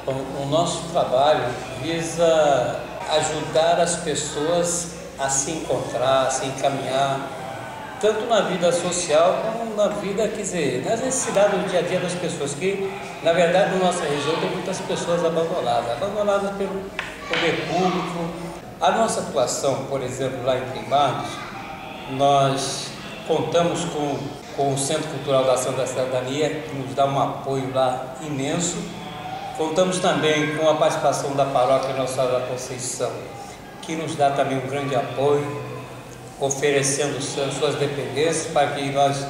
O nosso trabalho visa ajudar as pessoas a se encontrar, a se encaminhar, tanto na vida social como na vida, quer dizer, nas necessidades do dia a dia das pessoas, que na verdade na nossa região tem muitas pessoas abandonadas pelo poder público. A nossa atuação, por exemplo, lá em Queimados, nós contamos com o Centro Cultural da Ação da Cidadania, que nos dá um apoio lá imenso. Contamos também com a participação da Paróquia Nossa Senhora da Conceição, que nos dá também um grande apoio, oferecendo suas dependências para que nós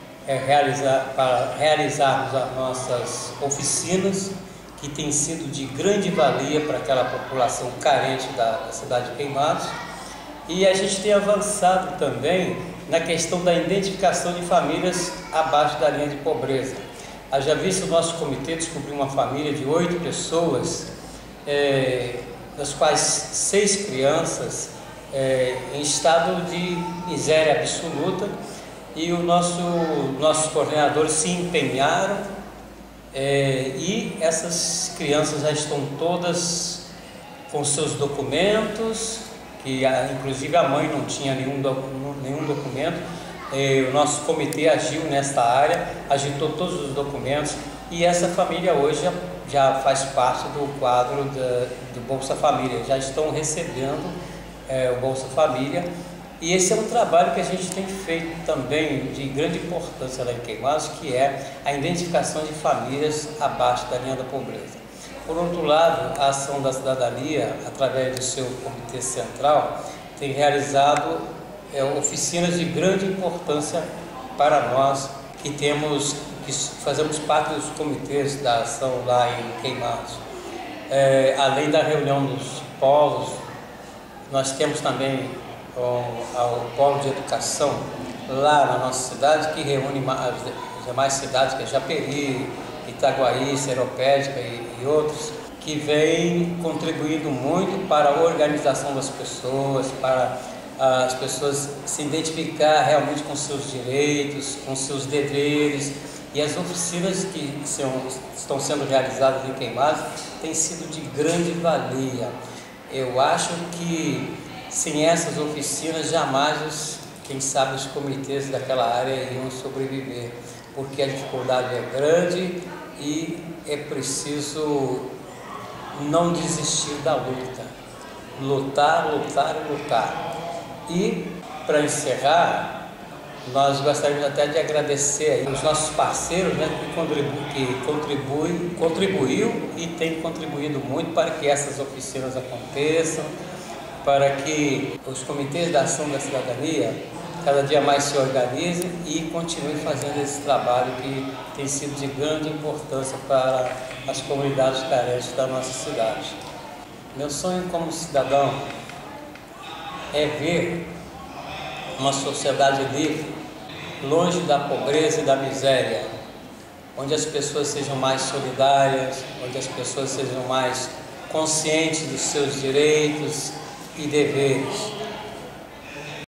realizarmos as nossas oficinas, que têm sido de grande valia para aquela população carente da cidade de Queimados. E a gente tem avançado também na questão da identificação de famílias abaixo da linha de pobreza. Haja visto o nosso comitê descobrir uma família de 8 pessoas, das quais 6 crianças em estado de miséria absoluta, e nossos coordenadores se empenharam e essas crianças já estão todas com seus documentos, que inclusive a mãe não tinha nenhum documento. O nosso comitê agiu nesta área, agitou todos os documentos, e essa família hoje já faz parte do quadro do Bolsa Família, já estão recebendo o Bolsa Família. E esse é um trabalho que a gente tem feito também de grande importância lá em Queimados, que é a identificação de famílias abaixo da linha da pobreza. Por outro lado, a Ação da Cidadania, através do seu Comitê Central, tem realizado oficinas de grande importância para nós que fazemos parte dos comitês da ação lá em Queimados. Além da reunião dos polos, nós temos também o polo de educação lá na nossa cidade, que reúne as demais cidades, que é Japeri, Itaguaí, Seropédica e outros, que vem contribuindo muito para a organização das pessoas, para as pessoas se identificar realmente com seus direitos, com seus deveres. E as oficinas que estão sendo realizadas em Queimados têm sido de grande valia. Eu acho que sem essas oficinas jamais, quem sabe, os comitês daquela área iriam sobreviver, porque a dificuldade é grande e é preciso não desistir da luta. Lutar, lutar e lutar. E, para encerrar, nós gostaríamos até de agradecer os nossos parceiros, né, que contribuiu e tem contribuído muito para que essas oficinas aconteçam, para que os comitês da Ação da Cidadania cada dia mais se organizem e continuem fazendo esse trabalho que tem sido de grande importância para as comunidades carentes da nossa cidade. Meu sonho como cidadão é ver uma sociedade livre, longe da pobreza e da miséria, onde as pessoas sejam mais solidárias, onde as pessoas sejam mais conscientes dos seus direitos e deveres.